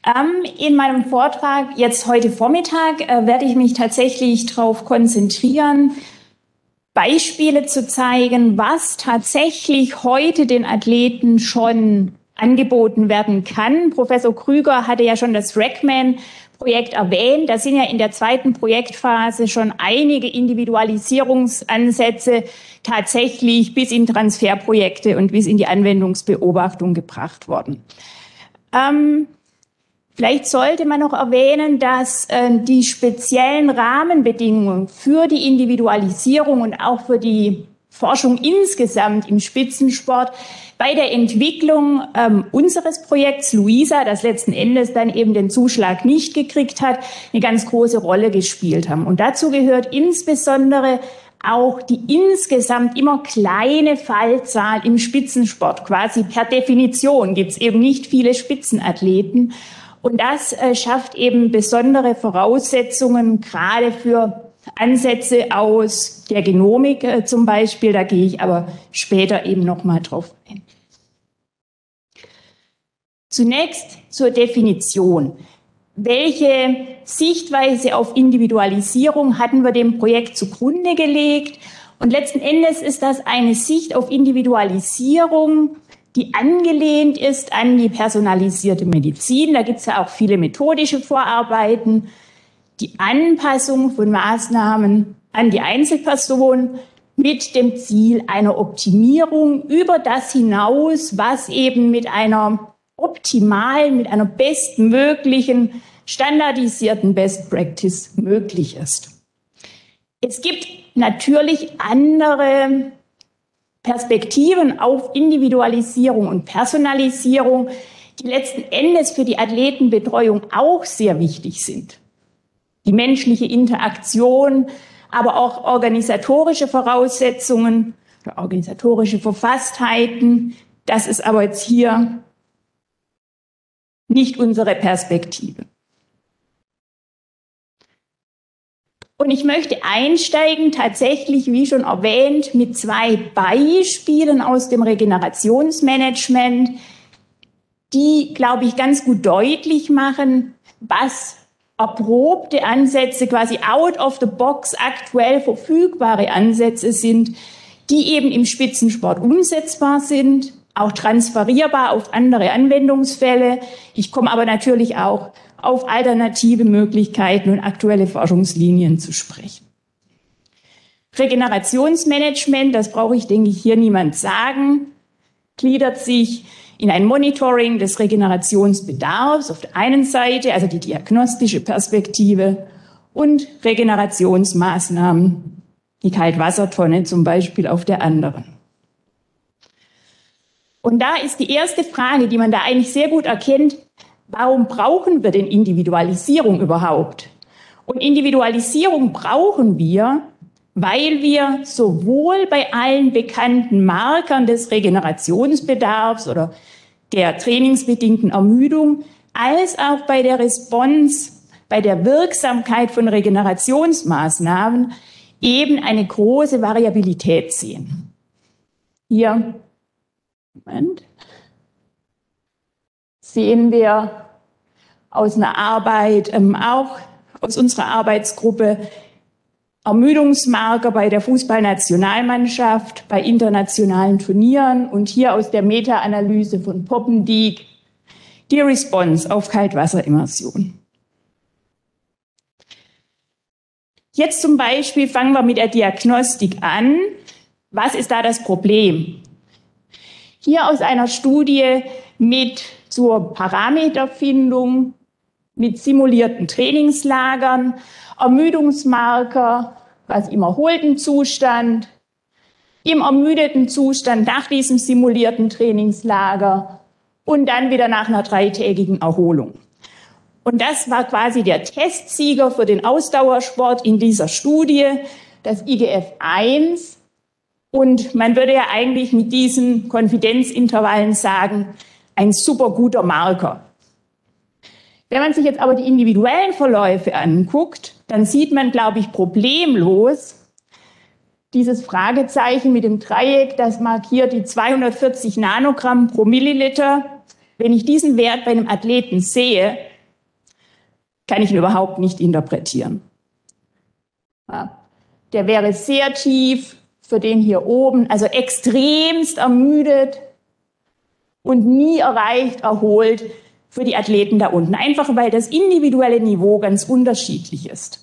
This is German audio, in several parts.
In meinem Vortrag jetzt heute Vormittag werde ich mich tatsächlich darauf konzentrieren, Beispiele zu zeigen, was tatsächlich heute den Athleten schon angeboten werden kann. Professor Krüger hatte ja schon das RECMAN-Projekt erwähnt. Da sind ja in der zweiten Projektphase schon einige Individualisierungsansätze tatsächlich bis in Transferprojekte und bis in die Anwendungsbeobachtung gebracht worden. Vielleicht sollte man noch erwähnen, dass die speziellen Rahmenbedingungen für die Individualisierung und auch für die Forschung insgesamt im Spitzensport bei der Entwicklung unseres Projekts LUISA, das letzten Endes dann eben den Zuschlag nicht gekriegt hat, eine ganz große Rolle gespielt haben. Und dazu gehört insbesondere auch die insgesamt immer kleine Fallzahl im Spitzensport. Quasi per Definition gibt es eben nicht viele Spitzenathleten. Und das schafft eben besondere Voraussetzungen, gerade für Ansätze aus der Genomik zum Beispiel. Da gehe ich aber später eben noch mal drauf ein. Zunächst zur Definition. Welche Sichtweise auf Individualisierung hatten wir dem Projekt zugrunde gelegt? Und letzten Endes ist das eine Sicht auf Individualisierung, die angelehnt ist an die personalisierte Medizin. Da gibt es ja auch viele methodische Vorarbeiten. Die Anpassung von Maßnahmen an die Einzelperson mit dem Ziel einer Optimierung über das hinaus, was eben mit einer optimalen, mit einer bestmöglichen, standardisierten Best Practice möglich ist. Es gibt natürlich andere Perspektiven auf Individualisierung und Personalisierung, die letzten Endes für die Athletenbetreuung auch sehr wichtig sind. Die menschliche Interaktion, aber auch organisatorische Voraussetzungen, organisatorische Verfasstheiten, das ist aber jetzt hier nicht unsere Perspektive. Und ich möchte einsteigen, tatsächlich, wie schon erwähnt, mit zwei Beispielen aus dem Regenerationsmanagement, die, glaube ich, ganz gut deutlich machen, was erprobte Ansätze, quasi out of the box aktuell verfügbare Ansätze sind, die eben im Spitzensport umsetzbar sind, auch transferierbar auf andere Anwendungsfälle. Ich komme aber natürlich auch auf alternative Möglichkeiten und aktuelle Forschungslinien zu sprechen. Regenerationsmanagement, das brauche ich, denke ich, hier niemand sagen, gliedert sich in ein Monitoring des Regenerationsbedarfs auf der einen Seite, also die diagnostische Perspektive, und Regenerationsmaßnahmen, die Kaltwassertonne zum Beispiel, auf der anderen. Und da ist die erste Frage, die man da eigentlich sehr gut erkennt: Warum brauchen wir denn Individualisierung überhaupt? Und Individualisierung brauchen wir, weil wir sowohl bei allen bekannten Markern des Regenerationsbedarfs oder der trainingsbedingten Ermüdung als auch bei der Response, bei der Wirksamkeit von Regenerationsmaßnahmen eben eine große Variabilität sehen. Hier, Moment, sehen wir aus einer Arbeit, auch aus unserer Arbeitsgruppe, Ermüdungsmarker bei der Fußballnationalmannschaft, bei internationalen Turnieren und hier aus der Meta-Analyse von Poppendiek die Response auf Kaltwasserimmersion. Jetzt zum Beispiel fangen wir mit der Diagnostik an. Was ist da das Problem? Hier aus einer Studie zur Parameterfindung mit simulierten Trainingslagern, Ermüdungsmarker, quasi im erholten Zustand, im ermüdeten Zustand nach diesem simulierten Trainingslager und dann wieder nach einer 3-tägigen Erholung. Und das war quasi der Testsieger für den Ausdauersport in dieser Studie, das IGF-1. Und man würde ja eigentlich mit diesen Konfidenzintervallen sagen, ein super guter Marker. Wenn man sich jetzt aber die individuellen Verläufe anguckt, dann sieht man, glaube ich, problemlos dieses Fragezeichen mit dem Dreieck, das markiert die 240 Nanogramm pro Milliliter. Wenn ich diesen Wert bei einem Athleten sehe, kann ich ihn überhaupt nicht interpretieren. Ja. Der wäre sehr tief für den hier oben, also extremst ermüdet und nie erholt für die Athleten da unten, einfach weil das individuelle Niveau ganz unterschiedlich ist.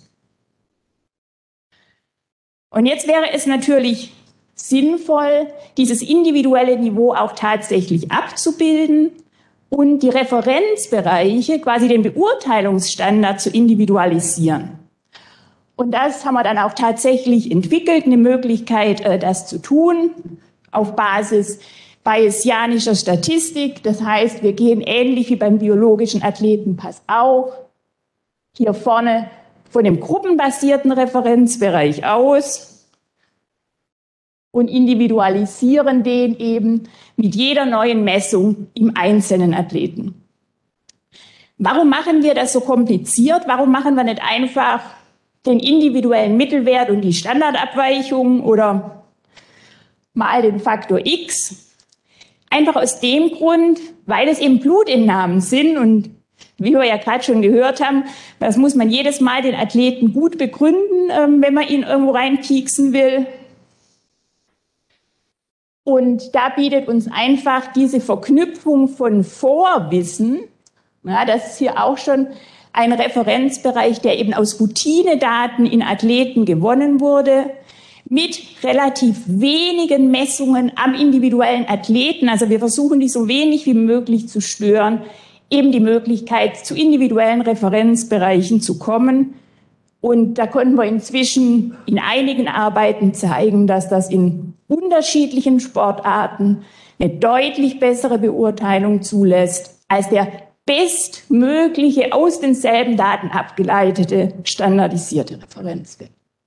Und jetzt wäre es natürlich sinnvoll, dieses individuelle Niveau auch tatsächlich abzubilden und die Referenzbereiche, quasi den Beurteilungsstandard zu individualisieren. Und das haben wir dann auch tatsächlich entwickelt, eine Möglichkeit, das zu tun, auf Basis bayesianischer Statistik. Das heißt, wir gehen ähnlich wie beim biologischen Athletenpass auch hier vorne von dem gruppenbasierten Referenzbereich aus und individualisieren den eben mit jeder neuen Messung im einzelnen Athleten. Warum machen wir das so kompliziert? Warum machen wir nicht einfach den individuellen Mittelwert und die Standardabweichung oder mal den Faktor X? Einfach aus dem Grund, weil es eben Blutentnahmen sind und wie wir ja gerade schon gehört haben, das muss man jedes Mal den Athleten gut begründen, wenn man ihn irgendwo reinpieksen will. Und da bietet uns einfach diese Verknüpfung von Vorwissen, ja, das ist hier auch schon ein Referenzbereich, der eben aus Routinedaten in Athleten gewonnen wurde, mit relativ wenigen Messungen am individuellen Athleten. Also wir versuchen, die so wenig wie möglich zu stören, eben die Möglichkeit, zu individuellen Referenzbereichen zu kommen. Und da konnten wir inzwischen in einigen Arbeiten zeigen, dass das in unterschiedlichen Sportarten eine deutlich bessere Beurteilung zulässt als der bestmögliche, aus denselben Daten abgeleitete, standardisierte Referenzwert.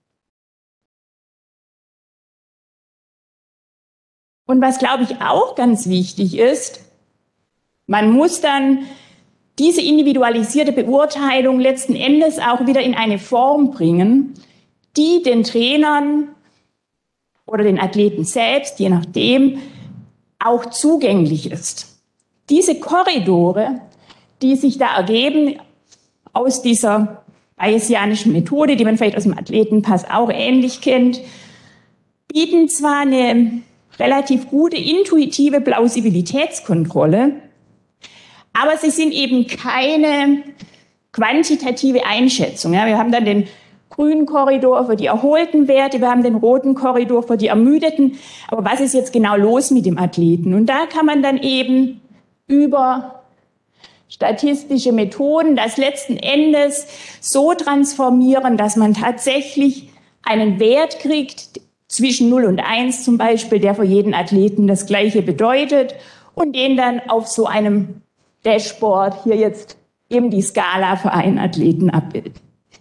Und was, glaube ich, auch ganz wichtig ist, man muss dann diese individualisierte Beurteilung letzten Endes auch wieder in eine Form bringen, die den Trainern oder den Athleten selbst, je nachdem, auch zugänglich ist. Diese Korridore, die sich da ergeben aus dieser bayesianischen Methode, die man vielleicht aus dem Athletenpass auch ähnlich kennt, bieten zwar eine relativ gute intuitive Plausibilitätskontrolle, aber sie sind eben keine quantitative Einschätzung. Ja, wir haben dann den grünen Korridor für die erholten Werte, wir haben den roten Korridor für die ermüdeten. Aber was ist jetzt genau los mit dem Athleten? Und da kann man dann eben über statistische Methoden das letzten Endes so transformieren, dass man tatsächlich einen Wert kriegt, zwischen 0 und 1 zum Beispiel, der für jeden Athleten das Gleiche bedeutet und den dann auf so einem Dashboard hier jetzt eben die Skala für einen Athleten abbildet.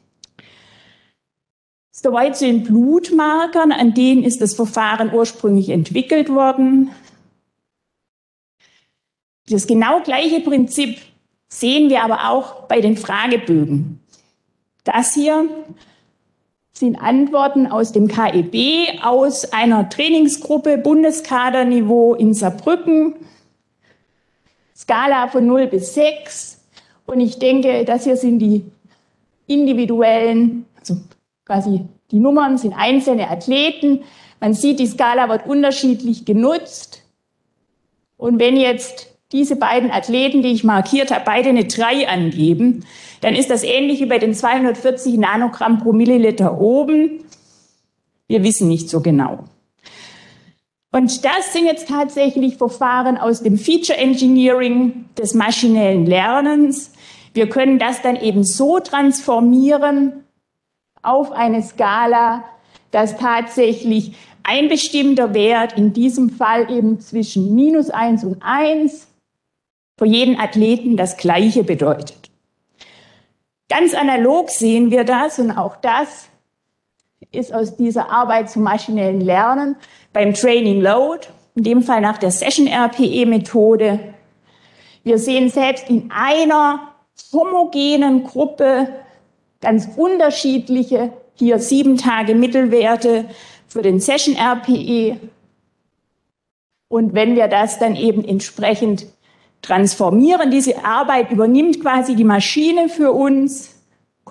Soweit zu den Blutmarkern, an denen ist das Verfahren ursprünglich entwickelt worden. Das genau gleiche Prinzip sehen wir aber auch bei den Fragebögen. Das hier sind Antworten aus dem KEB, aus einer Trainingsgruppe Bundeskaderniveau in Saarbrücken, Skala von 0 bis 6. Und ich denke, das hier sind die individuellen, also quasi die Nummern sind einzelne Athleten. Man sieht, die Skala wird unterschiedlich genutzt. Und wenn jetzt diese beiden Athleten, die ich markiert habe, beide eine 3 angeben, dann ist das ähnlich wie bei den 240 Nanogramm pro Milliliter oben. Wir wissen nicht so genau. Und das sind jetzt tatsächlich Verfahren aus dem Feature Engineering des maschinellen Lernens. Wir können das dann eben so transformieren auf eine Skala, dass tatsächlich ein bestimmter Wert, in diesem Fall eben zwischen -1 und 1, für jeden Athleten das Gleiche bedeutet. Ganz analog sehen wir das, und auch das ist aus dieser Arbeit zum maschinellen Lernen beim Training Load, in dem Fall nach der Session-RPE-Methode. Wir sehen selbst in einer homogenen Gruppe ganz unterschiedliche, hier 7 Tage Mittelwerte für den Session-RPE. Und wenn wir das dann eben entsprechend transformieren, diese Arbeit übernimmt quasi die Maschine für uns,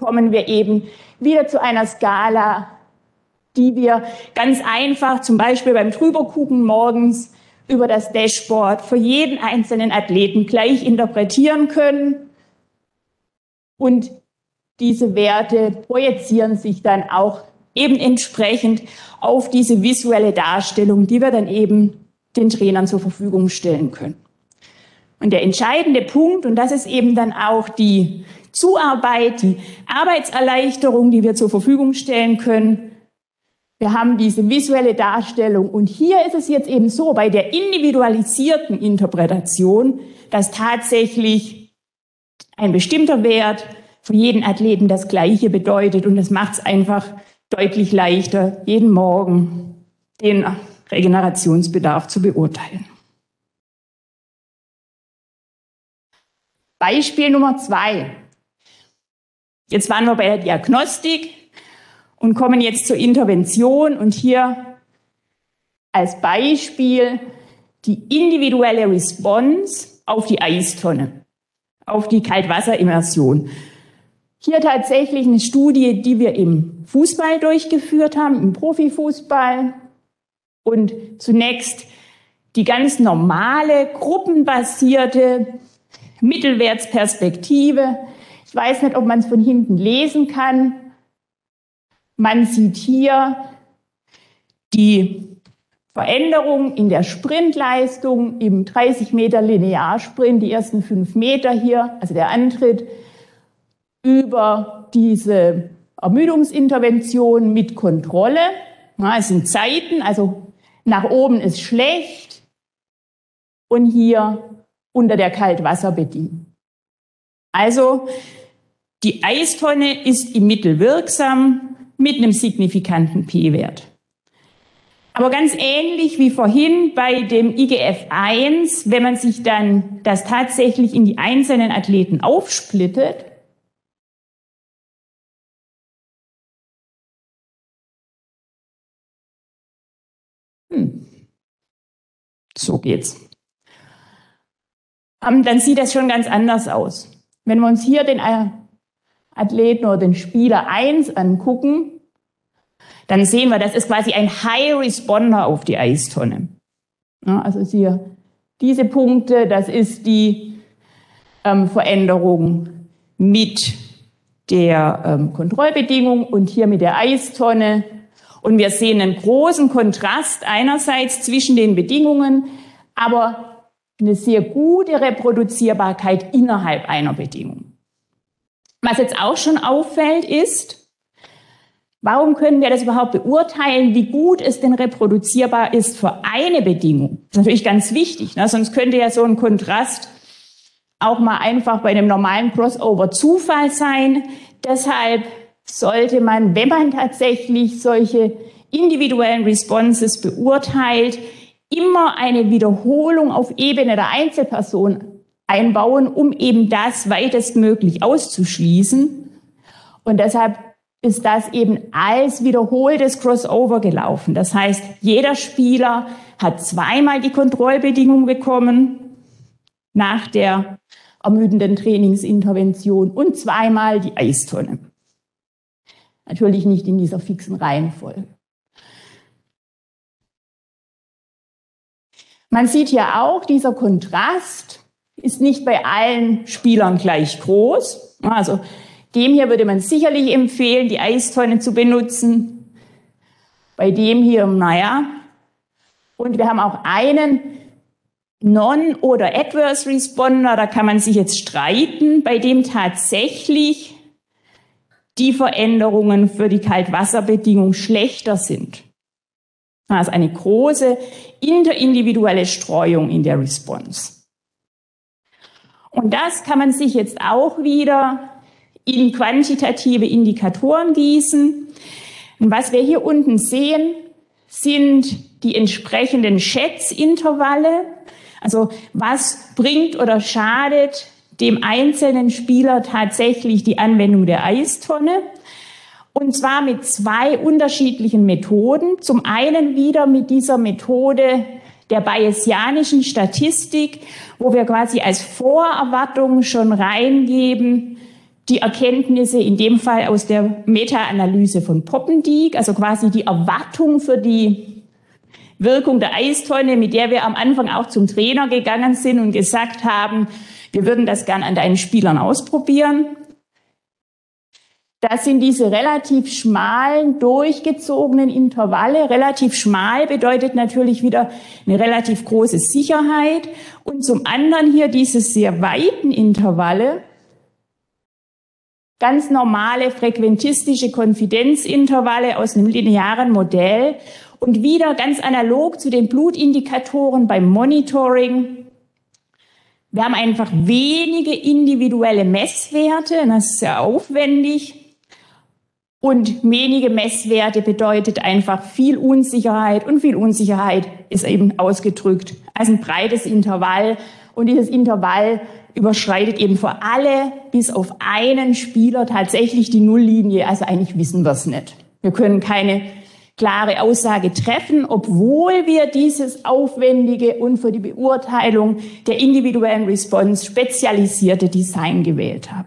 kommen wir eben wieder zu einer Skala, die wir ganz einfach, zum Beispiel beim Drübergucken morgens, über das Dashboard für jeden einzelnen Athleten gleich interpretieren können. Und diese Werte projizieren sich dann auch eben entsprechend auf diese visuelle Darstellung, die wir dann eben den Trainern zur Verfügung stellen können. Und der entscheidende Punkt, und das ist eben dann auch die Zuarbeit, die Arbeitserleichterung, die wir zur Verfügung stellen können. Wir haben diese visuelle Darstellung und hier ist es jetzt eben so, bei der individualisierten Interpretation, dass tatsächlich ein bestimmter Wert für jeden Athleten das Gleiche bedeutet und das macht es einfach deutlich leichter, jeden Morgen den Regenerationsbedarf zu beurteilen. Beispiel Nummer 2. Jetzt waren wir bei der Diagnostik und kommen jetzt zur Intervention und hier als Beispiel die individuelle Response auf die Eistonne, auf die Kaltwasserimmersion. Hier tatsächlich eine Studie, die wir im Fußball durchgeführt haben, im Profifußball. Und zunächst die ganz normale, gruppenbasierte Mittelwertsperspektive. Ich weiß nicht, ob man es von hinten lesen kann. Man sieht hier die Veränderung in der Sprintleistung im 30 Meter Linearsprint, die ersten 5 Meter hier, also der Antritt, über diese Ermüdungsintervention mit Kontrolle. Ja, es sind Zeiten, also nach oben ist schlecht und hier unter der Kaltwasserbedingung. Also die Eistonne ist im Mittel wirksam mit einem signifikanten P-Wert. Aber ganz ähnlich wie vorhin bei dem IGF-1, wenn man sich dann das tatsächlich in die einzelnen Athleten aufsplittet, so geht's. Dann sieht das schon ganz anders aus. Wenn wir uns hier den Athleten oder den Spieler 1 angucken, dann sehen wir, das ist quasi ein High Responder auf die Eistonne. Ja, also hier diese Punkte, das ist die Veränderung mit der Kontrollbedingung und hier mit der Eistonne. Und wir sehen einen großen Kontrast einerseits zwischen den Bedingungen, aber eine sehr gute Reproduzierbarkeit innerhalb einer Bedingung. Was jetzt auch schon auffällt ist, warum können wir das überhaupt beurteilen, wie gut es denn reproduzierbar ist für eine Bedingung? Das ist natürlich ganz wichtig, ne? Sonst könnte ja so ein Kontrast auch mal einfach bei einem normalen Crossover Zufall sein. Deshalb sollte man, wenn man tatsächlich solche individuellen Responses beurteilt, immer eine Wiederholung auf Ebene der Einzelperson einbauen, um eben das weitestmöglich auszuschließen. Und deshalb ist das eben als wiederholtes Crossover gelaufen. Das heißt, jeder Spieler hat zweimal die Kontrollbedingung bekommen nach der ermüdenden Trainingsintervention und zweimal die Eistonne. Natürlich nicht in dieser fixen Reihenfolge. Man sieht hier auch, dieser Kontrast ist nicht bei allen Spielern gleich groß. Also dem hier würde man sicherlich empfehlen, die Eistonne zu benutzen. Bei dem hier, naja. Und wir haben auch einen Non- oder Adverse Responder, da kann man sich jetzt streiten, bei dem tatsächlich die Veränderungen für die Kaltwasserbedingung schlechter sind. Also eine große interindividuelle Streuung in der Response. Und das kann man sich jetzt auch wieder in quantitative Indikatoren gießen. Und was wir hier unten sehen, sind die entsprechenden Schätzintervalle. Also was bringt oder schadet dem einzelnen Spieler tatsächlich die Anwendung der Eistonne? Und zwar mit 2 unterschiedlichen Methoden. Zum einen wieder mit dieser Methode der bayesianischen Statistik, wo wir quasi als Vorerwartung schon reingeben, die Erkenntnisse in dem Fall aus der Meta-Analyse von Poppendiek, also quasi die Erwartung für die Wirkung der Eistonne, mit der wir am Anfang auch zum Trainer gegangen sind und gesagt haben, wir würden das gern an deinen Spielern ausprobieren. Das sind diese relativ schmalen, durchgezogenen Intervalle. Relativ schmal bedeutet natürlich wieder eine relativ große Sicherheit. Und zum anderen hier diese sehr weiten Intervalle, ganz normale frequentistische Konfidenzintervalle aus einem linearen Modell und wieder ganz analog zu den Blutindikatoren beim Monitoring. Wir haben einfach wenige individuelle Messwerte, das ist sehr aufwendig. Und wenige Messwerte bedeutet einfach viel Unsicherheit und viel Unsicherheit ist eben ausgedrückt als ein breites Intervall. Und dieses Intervall überschreitet eben für alle bis auf einen Spieler tatsächlich die Nulllinie. Also eigentlich wissen wir es nicht. Wir können keine klare Aussage treffen, obwohl wir dieses aufwendige und für die Beurteilung der individuellen Response spezialisierte Design gewählt haben.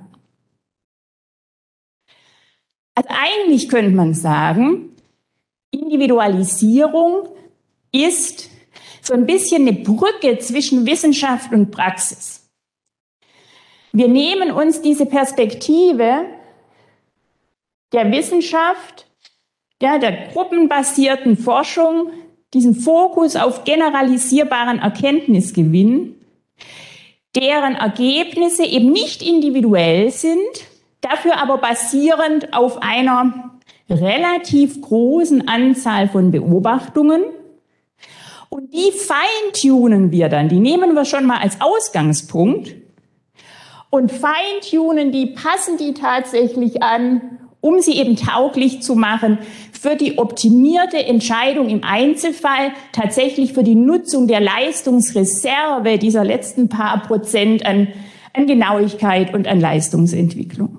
Also eigentlich könnte man sagen, Individualisierung ist so ein bisschen eine Brücke zwischen Wissenschaft und Praxis. Wir nehmen uns diese Perspektive der Wissenschaft, der gruppenbasierten Forschung, diesen Fokus auf generalisierbaren Erkenntnisgewinn, deren Ergebnisse eben nicht individuell sind, dafür aber basierend auf einer relativ großen Anzahl von Beobachtungen. Und die feintunen wir dann, die nehmen wir schon mal als Ausgangspunkt und feintunen die, passen die tatsächlich an, um sie eben tauglich zu machen für die optimierte Entscheidung im Einzelfall, tatsächlich für die Nutzung der Leistungsreserve dieser letzten paar Prozent an Genauigkeit und an Leistungsentwicklung.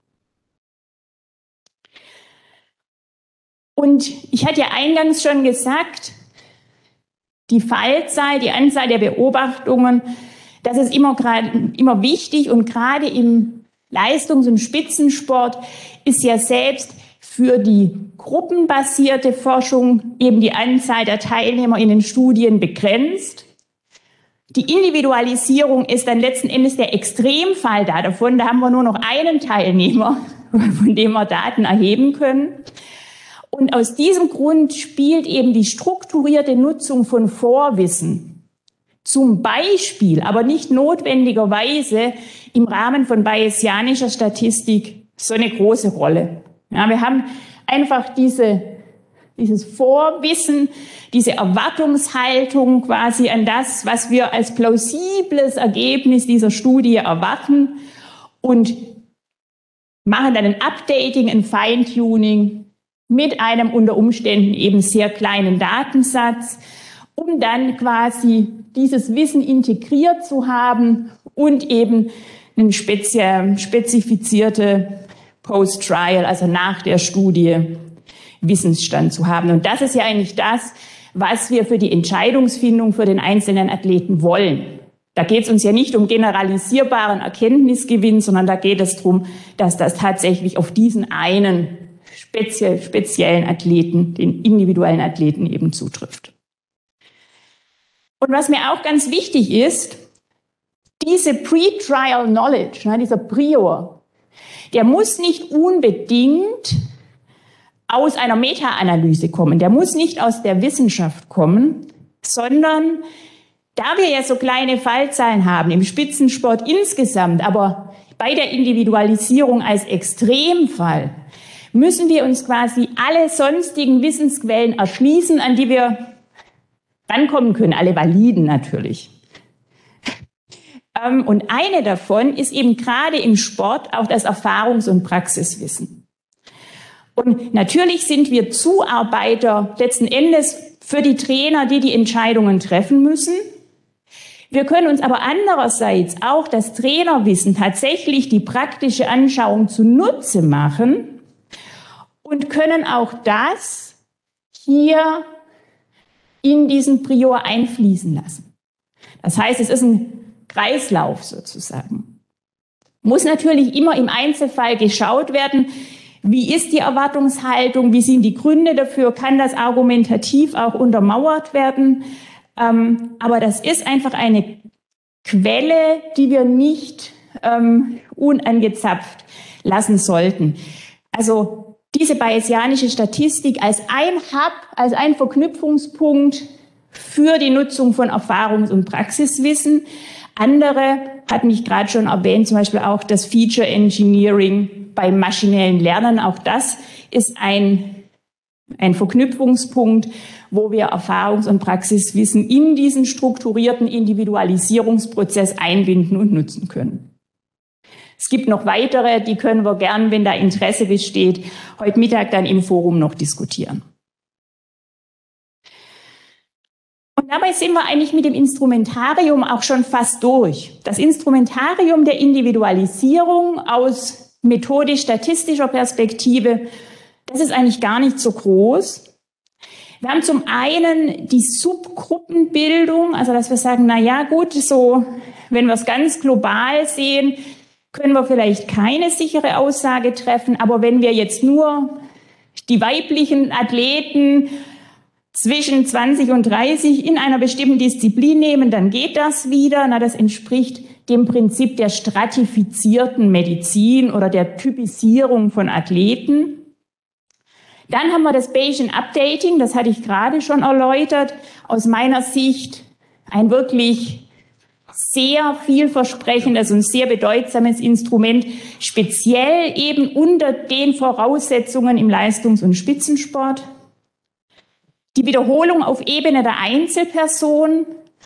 Und ich hatte ja eingangs schon gesagt, die Fallzahl, die Anzahl der Beobachtungen, das ist immer wichtig und gerade im Leistungs- und Spitzensport ist ja selbst für die gruppenbasierte Forschung eben die Anzahl der Teilnehmer in den Studien begrenzt. Die Individualisierung ist dann letzten Endes der Extremfall davon. Da haben wir nur noch einen Teilnehmer, von dem wir Daten erheben können. Und aus diesem Grund spielt eben die strukturierte Nutzung von Vorwissen zum Beispiel, aber nicht notwendigerweise im Rahmen von bayesianischer Statistik so eine große Rolle. Ja, wir haben einfach dieses Vorwissen, diese Erwartungshaltung quasi an das, was wir als plausibles Ergebnis dieser Studie erwarten und machen dann ein Updating, ein Feintuning mit einem unter Umständen eben sehr kleinen Datensatz, um dann quasi dieses Wissen integriert zu haben und eben eine spezifizierte Post-Trial, also nach der Studie, Wissensstand zu haben. Und das ist ja eigentlich das, was wir für die Entscheidungsfindung für den einzelnen Athleten wollen. Da geht es uns ja nicht um generalisierbaren Erkenntnisgewinn, sondern da geht es darum, dass das tatsächlich auf diesen einen speziellen Athleten, den individuellen Athleten eben zutrifft. Und was mir auch ganz wichtig ist, diese Pre-Trial Knowledge, dieser Prior, der muss nicht unbedingt aus einer Meta-Analyse kommen, der muss nicht aus der Wissenschaft kommen, sondern da wir ja so kleine Fallzahlen haben im Spitzensport insgesamt, aber bei der Individualisierung als Extremfall, müssen wir uns quasi alle sonstigen Wissensquellen erschließen, an die wir rankommen können, alle validen natürlich. Und eine davon ist eben gerade im Sport auch das Erfahrungs- und Praxiswissen. Und natürlich sind wir Zuarbeiter letzten Endes für die Trainer, die die Entscheidungen treffen müssen. Wir können uns aber andererseits auch das Trainerwissen tatsächlich die praktische Anschauung zunutze machen und können auch das hier in diesen Prior einfließen lassen. Das heißt, es ist ein Kreislauf sozusagen. Muss natürlich immer im Einzelfall geschaut werden, wie ist die Erwartungshaltung, wie sind die Gründe dafür, kann das argumentativ auch untermauert werden. Aber das ist einfach eine Quelle, die wir nicht unangezapft lassen sollten. Also diese bayesianische Statistik als ein Hub, als ein Verknüpfungspunkt für die Nutzung von Erfahrungs- und Praxiswissen. Andere hatten mich gerade schon erwähnt, zum Beispiel auch das Feature Engineering beim maschinellen Lernen. Auch das ist ein Verknüpfungspunkt, wo wir Erfahrungs- und Praxiswissen in diesen strukturierten Individualisierungsprozess einbinden und nutzen können. Es gibt noch weitere, die können wir gern, wenn da Interesse besteht, heute Mittag dann im Forum noch diskutieren. Und dabei sind wir eigentlich mit dem Instrumentarium auch schon fast durch. Das Instrumentarium der Individualisierung aus methodisch-statistischer Perspektive, das ist eigentlich gar nicht so groß. Wir haben zum einen die Subgruppenbildung, also dass wir sagen, na ja, gut, so, wenn wir es ganz global sehen, können wir vielleicht keine sichere Aussage treffen, aber wenn wir jetzt nur die weiblichen Athleten zwischen 20 und 30 in einer bestimmten Disziplin nehmen, dann geht das wieder. Na, das entspricht dem Prinzip der stratifizierten Medizin oder der Typisierung von Athleten. Dann haben wir das Bayesian Updating, das hatte ich gerade schon erläutert. Aus meiner Sicht ein wirklich sehr vielversprechendes und sehr bedeutsames Instrument, speziell eben unter den Voraussetzungen im Leistungs- und Spitzensport. Die Wiederholung auf Ebene der Einzelperson.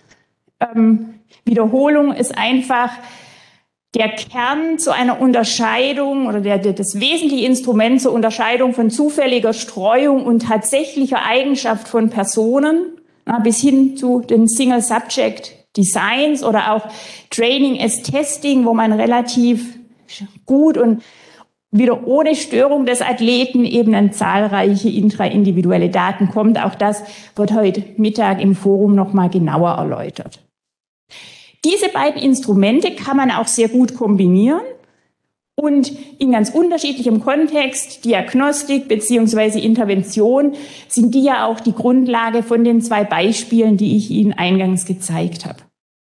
Wiederholung ist einfach der Kern zu einer Unterscheidung oder das wesentliche Instrument zur Unterscheidung von zufälliger Streuung und tatsächlicher Eigenschaft von Personen, bis hin zu den Single-Subject-Designs oder auch Training as Testing, wo man relativ gut und wieder ohne Störung des Athleten eben an zahlreiche intraindividuelle Daten kommt. Auch das wird heute Mittag im Forum nochmal genauer erläutert. Diese beiden Instrumente kann man auch sehr gut kombinieren und in ganz unterschiedlichem Kontext, Diagnostik bzw. Intervention, sind die ja auch die Grundlage von den zwei Beispielen, die ich Ihnen eingangs gezeigt habe.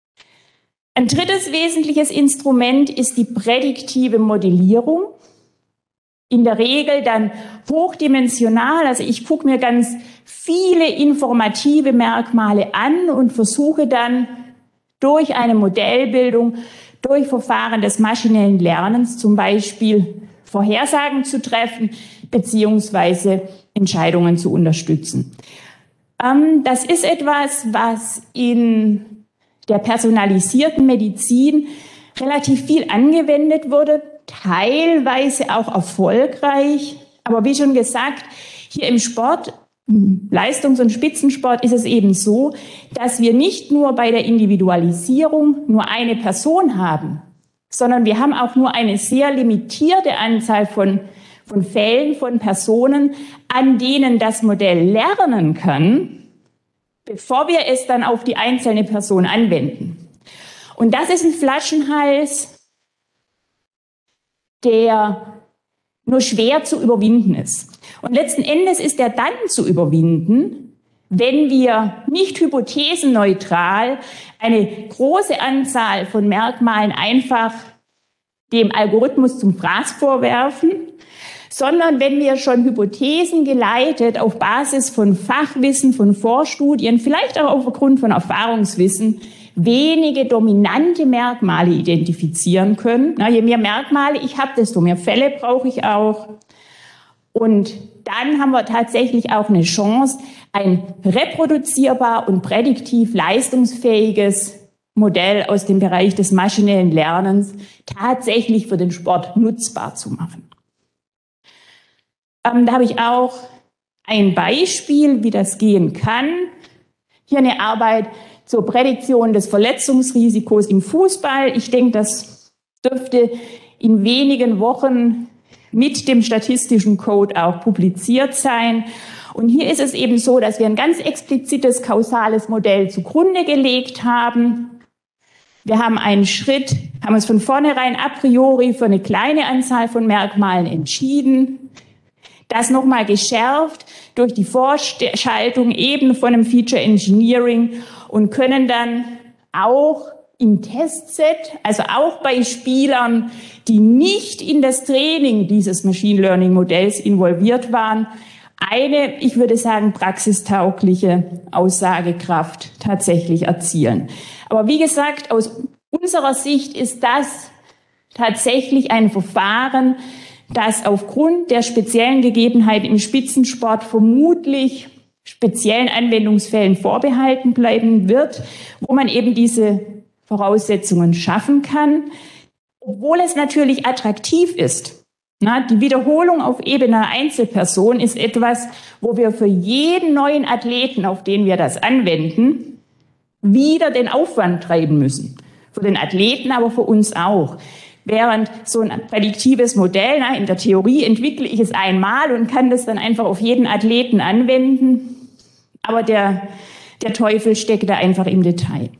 Ein drittes wesentliches Instrument ist die prädiktive Modellierung. In der Regel dann hochdimensional, also ich gucke mir ganz viele informative Merkmale an und versuche dann durch eine Modellbildung, durch Verfahren des maschinellen Lernens zum Beispiel Vorhersagen zu treffen beziehungsweise Entscheidungen zu unterstützen. Das ist etwas, was in der personalisierten Medizin relativ viel angewendet wurde, teilweise auch erfolgreich. Aber wie schon gesagt, hier im Sport, Leistungs- und Spitzensport ist es eben so, dass wir nicht nur bei der Individualisierung nur eine Person haben, sondern wir haben auch nur eine sehr limitierte Anzahl von Fällen, von Personen, an denen das Modell lernen kann, bevor wir es dann auf die einzelne Person anwenden. Und das ist ein Flaschenhals, der nur schwer zu überwinden ist. Und letzten Endes ist er dann zu überwinden, wenn wir nicht hypothesenneutral eine große Anzahl von Merkmalen einfach dem Algorithmus zum Fraß vorwerfen, sondern wenn wir schon Hypothesen geleitet auf Basis von Fachwissen, von Vorstudien, vielleicht auch aufgrund von Erfahrungswissen, wenige dominante Merkmale identifizieren können. Na, je mehr Merkmale ich habe, desto mehr Fälle brauche ich auch. Und dann haben wir tatsächlich auch eine Chance, ein reproduzierbar und prädiktiv leistungsfähiges Modell aus dem Bereich des maschinellen Lernens tatsächlich für den Sport nutzbar zu machen. Da habe ich auch ein Beispiel, wie das gehen kann. Hier eine Arbeit zur Prädiktion des Verletzungsrisikos im Fußball. Ich denke, das dürfte in wenigen Wochen mit dem statistischen Code auch publiziert sein. Und hier ist es eben so, dass wir ein ganz explizites kausales Modell zugrunde gelegt haben. Wir haben einen Schritt, haben uns von vornherein a priori für eine kleine Anzahl von Merkmalen entschieden. Das nochmal geschärft durch die Vorschaltung eben von einem Feature Engineering und können dann auch im Testset, also auch bei Spielern, die nicht in das Training dieses Machine Learning Modells involviert waren, eine, ich würde sagen, praxistaugliche Aussagekraft tatsächlich erzielen. Aber wie gesagt, aus unserer Sicht ist das tatsächlich ein Verfahren, das aufgrund der speziellen Gegebenheiten im Spitzensport vermutlich speziellen Anwendungsfällen vorbehalten bleiben wird, wo man eben diese Voraussetzungen schaffen kann, obwohl es natürlich attraktiv ist. Na, die Wiederholung auf Ebene Einzelperson ist etwas, wo wir für jeden neuen Athleten, auf den wir das anwenden, wieder den Aufwand treiben müssen. Für den Athleten, aber für uns auch. Während so ein prädiktives Modell, in der Theorie entwickle ich es einmal und kann das dann einfach auf jeden Athleten anwenden. Aber der Teufel steckt da einfach im Detail.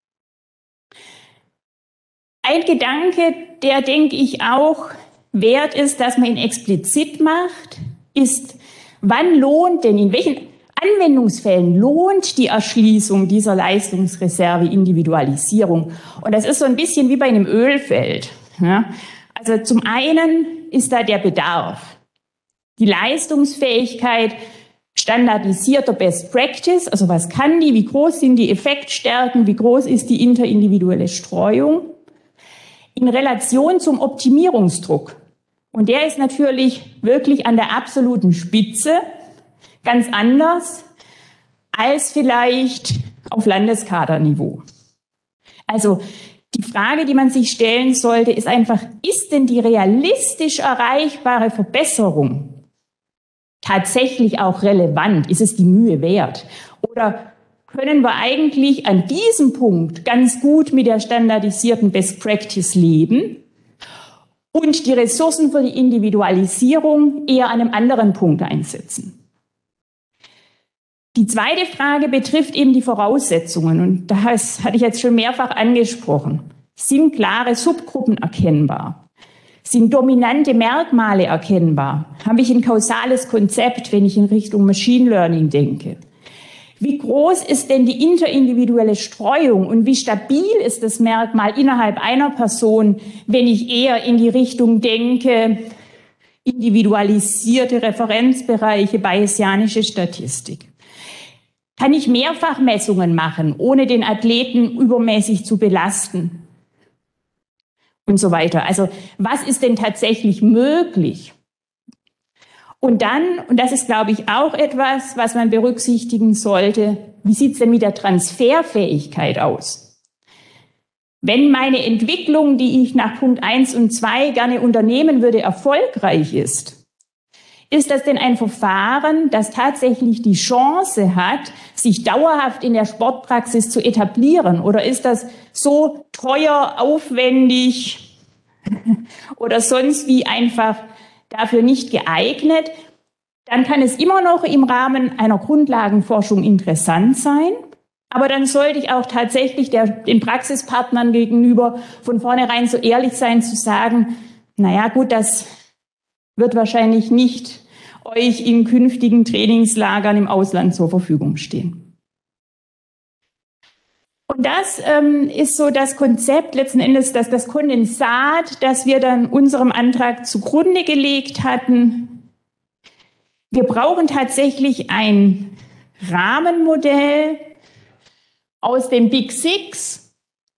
Ein Gedanke, der, denke ich, auch wert ist, dass man ihn explizit macht, ist, wann lohnt denn, in welchen Anwendungsfällen lohnt die Erschließung dieser Leistungsreserve Individualisierung? Und das ist so ein bisschen wie bei einem Ölfeld. Ja? Also zum einen ist da der Bedarf, die Leistungsfähigkeit standardisierter Best Practice, also was kann die, wie groß sind die Effektstärken, wie groß ist die interindividuelle Streuung, in Relation zum Optimierungsdruck. Und der ist natürlich wirklich an der absoluten Spitze, ganz anders als vielleicht auf Landeskaderniveau. Also die Frage, die man sich stellen sollte, ist einfach, ist denn die realistisch erreichbare Verbesserung tatsächlich auch relevant? Ist es die Mühe wert? Oder können wir eigentlich an diesem Punkt ganz gut mit der standardisierten Best Practice leben und die Ressourcen für die Individualisierung eher an einem anderen Punkt einsetzen? Die zweite Frage betrifft eben die Voraussetzungen und das hatte ich jetzt schon mehrfach angesprochen. Sind klare Subgruppen erkennbar? Sind dominante Merkmale erkennbar? Habe ich ein kausales Konzept, wenn ich in Richtung Machine Learning denke? Wie groß ist denn die interindividuelle Streuung und wie stabil ist das Merkmal innerhalb einer Person, wenn ich eher in die Richtung denke, individualisierte Referenzbereiche, bayesianische Statistik? Kann ich Mehrfachmessungen machen, ohne den Athleten übermäßig zu belasten? Und so weiter. Also was ist denn tatsächlich möglich? Und dann, und das ist, glaube ich, auch etwas, was man berücksichtigen sollte, wie sieht es denn mit der Transferfähigkeit aus? Wenn meine Entwicklung, die ich nach Punkt 1 und 2 gerne unternehmen würde, erfolgreich ist das denn ein Verfahren, das tatsächlich die Chance hat, sich dauerhaft in der Sportpraxis zu etablieren? Oder ist das so teuer, aufwendig oder sonst wie einfach dafür nicht geeignet? Dann kann es immer noch im Rahmen einer Grundlagenforschung interessant sein. Aber dann sollte ich auch tatsächlich den Praxispartnern gegenüber von vornherein so ehrlich sein, zu sagen, naja gut, das wird wahrscheinlich nicht euch in künftigen Trainingslagern im Ausland zur Verfügung stehen. Und das ist so das Konzept, letzten Endes das Kondensat, das wir dann unserem Antrag zugrunde gelegt hatten. Wir brauchen tatsächlich ein Rahmenmodell aus dem Big Six.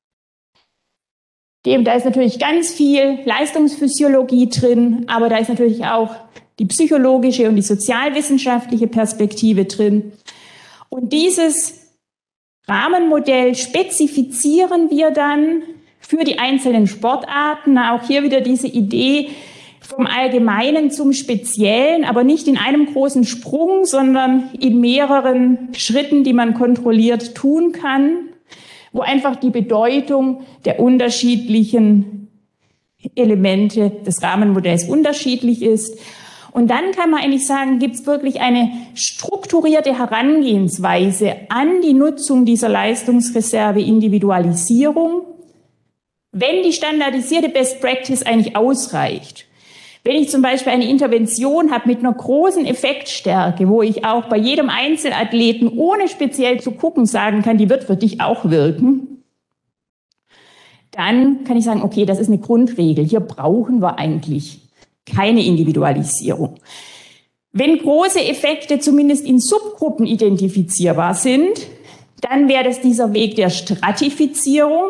Da ist natürlich ganz viel Leistungsphysiologie drin, aber da ist natürlich auch die psychologische und die sozialwissenschaftliche Perspektive drin. Und dieses Rahmenmodell spezifizieren wir dann für die einzelnen Sportarten. Auch hier wieder diese Idee vom Allgemeinen zum Speziellen, aber nicht in einem großen Sprung, sondern in mehreren Schritten, die man kontrolliert tun kann, wo einfach die Bedeutung der unterschiedlichen Elemente des Rahmenmodells unterschiedlich ist. Und dann kann man eigentlich sagen, gibt es wirklich eine strukturierte Herangehensweise an die Nutzung dieser Leistungsreserve Individualisierung, wenn die standardisierte Best Practice eigentlich ausreicht. Wenn ich zum Beispiel eine Intervention habe mit einer großen Effektstärke, wo ich auch bei jedem Einzelathleten ohne speziell zu gucken sagen kann, die wird für dich auch wirken, dann kann ich sagen, okay, das ist eine Grundregel. Hier brauchen wir eigentlich keine Individualisierung. Wenn große Effekte zumindest in Subgruppen identifizierbar sind, dann wäre das dieser Weg der Stratifizierung.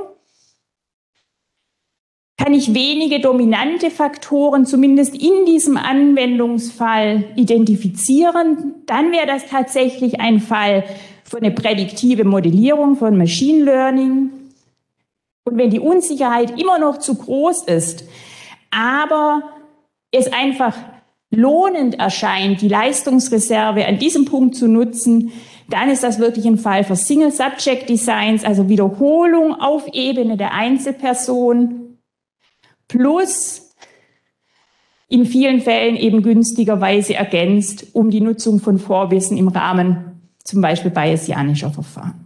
Kann ich wenige dominante Faktoren zumindest in diesem Anwendungsfall identifizieren, dann wäre das tatsächlich ein Fall für eine prädiktive Modellierung von Machine Learning. Und wenn die Unsicherheit immer noch zu groß ist, aber es einfach lohnend erscheint, die Leistungsreserve an diesem Punkt zu nutzen, dann ist das wirklich ein Fall für Single-Subject-Designs, also Wiederholung auf Ebene der Einzelperson, plus in vielen Fällen eben günstigerweise ergänzt um die Nutzung von Vorwissen im Rahmen zum Beispiel bayesianischer Verfahren.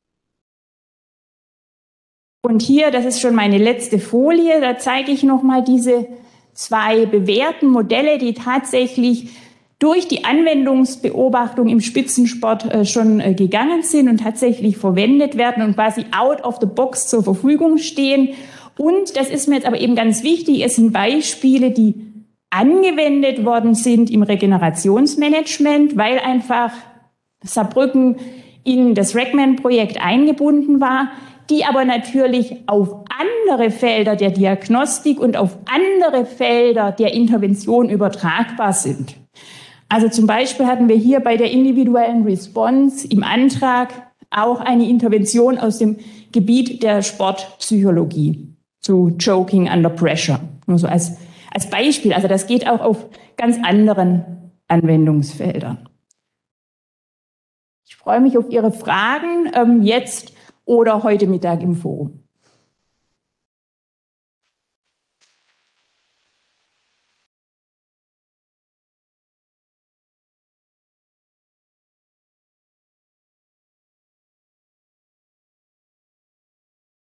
Und hier, das ist schon meine letzte Folie, da zeige ich nochmal diese zwei bewährten Modelle, die tatsächlich durch die Anwendungsbeobachtung im Spitzensport schon gegangen sind und tatsächlich verwendet werden und quasi out of the box zur Verfügung stehen. Und das ist mir jetzt aber eben ganz wichtig, es sind Beispiele, die angewendet worden sind im Regenerationsmanagement, weil einfach Saarbrücken in das RECMAN-Projekt eingebunden war, die aber natürlich auf andere Felder der Diagnostik und auf andere Felder der Intervention übertragbar sind. Also zum Beispiel hatten wir hier bei der individuellen Response im Antrag auch eine Intervention aus dem Gebiet der Sportpsychologie zu Choking under Pressure. Nur so als Beispiel. Also das geht auch auf ganz anderen Anwendungsfeldern. Ich freue mich auf Ihre Fragen jetzt oder heute Mittag im Forum.